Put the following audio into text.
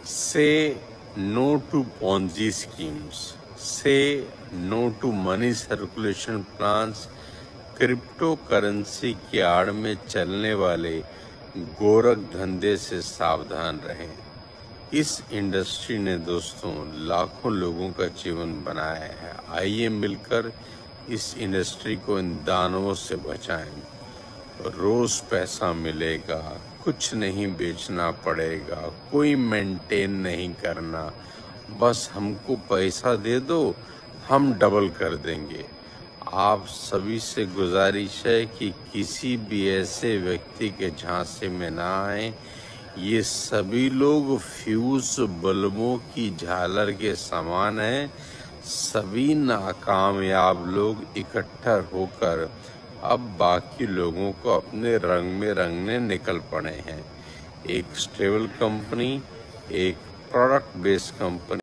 Say no to Ponzi schemes. Say no to money circulation plans. Crypto currency की आड़ में चलने वाले गोरख धंधे से सावधान रहें। इस इंडस्ट्री ने दोस्तों लाखों लोगों का जीवन बनाया है। आइए मिलकर इस इंडस्ट्री को इन दानवों से बचाएं। रोज पैसा मिलेगा, कुछ नहीं बेचना पड़ेगा, कोई मेंटेन नहीं करना, बस हमको पैसा दे दो, हम डबल कर देंगे। आप सभी से गुजारिश है कि किसी भी ऐसे व्यक्ति के झांसे में ना आए। ये सभी लोग फ्यूज बल्बों की झालर के समान हैं। सभी नाकामयाब लोग इकट्ठा होकर अब बाकी लोगों को अपने रंग में रंगने निकल पड़े हैं। एक स्टेबल कंपनी, एक प्रोडक्ट बेस्ड कंपनी